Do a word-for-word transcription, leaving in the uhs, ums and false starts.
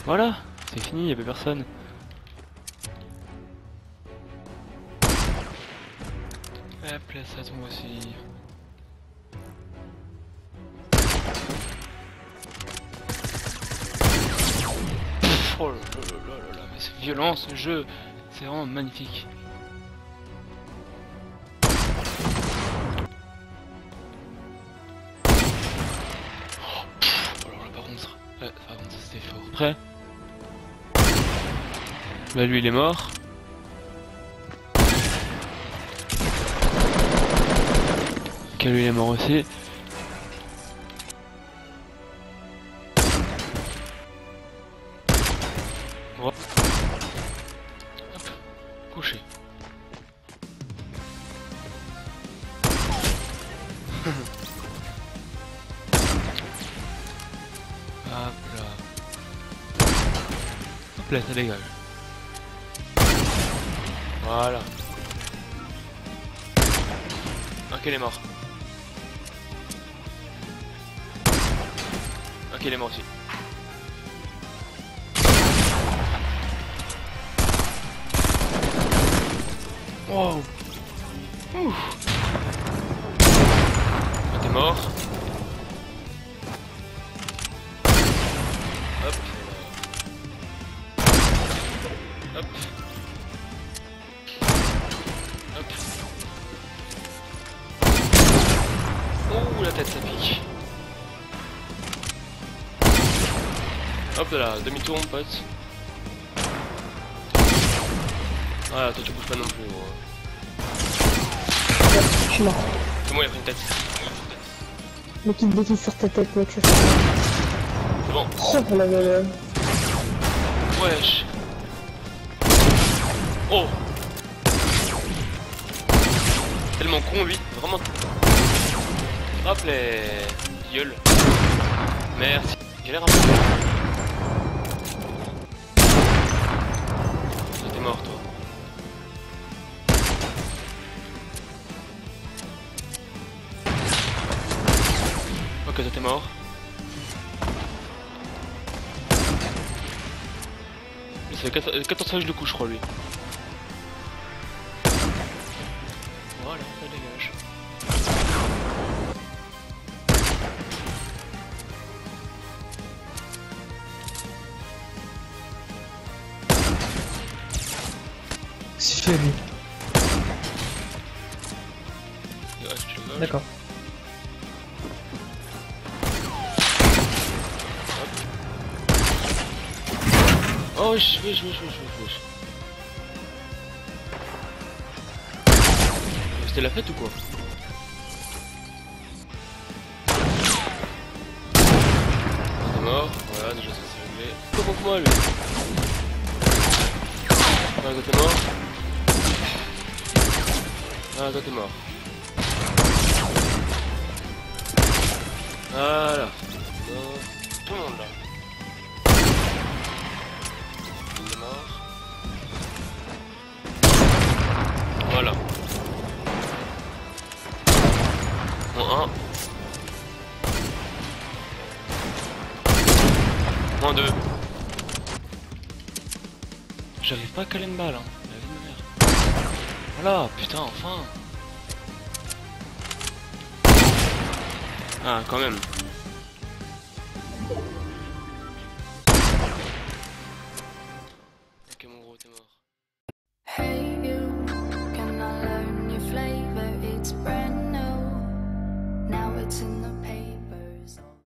Voilà, c'est fini, y'a plus personne. Hop là, ça tombe aussi. Oh là là là là là, mais c'est violent ce jeu, c'est vraiment magnifique. Oh, pff, alors là par contre, ouais, par contre c'était fort. Prêt? Bah lui il est mort. Ok, lui il est mort aussi. Hop, couché. Hop là. Hop là, ça dégage. Voilà. Ok, il est mort. Ok, il est mort aussi. Wow. Ouh. Ah, t'es mort. Hop. Hop. Hop. Ouh, la tête ça pique. Hop là, demi-tour mon pote. Voilà, toi tu bouges pas non plus. Gros. Ouais, je suis mort. C'est moi, il a pris une tête. Mec, il déguise sur ta tête, mec, ça fait. C'est bon. Oh là là là. Wesh. Oh. Tellement con lui, vraiment. Hop les gueules. Merci. J'ai l'air un peu. T'es mort toi. Ok, toi t'es mort. C'est quatorze sages de coup je crois lui. Voilà, ça dégage. C'est fait lui. D'accord. Oh wesh, wesh, wesh, wesh, wesh. C'était la fête ou quoi? Il est mort, voilà, déjà ça s'est réglé. Comment que moi lui? Ah, toi t'es mort. Ah, toi t'es mort. Voilà. Tout le monde là. Il est mort. Voilà. Moins un. Moins deux. J'arrive pas à caler une balle, hein. La vie de ma mère. Voilà, putain, enfin. Ah, quand même. Ok, mon gros, t'es mort. Hey you, can I learn your flavor? It's brand new. Now it's in the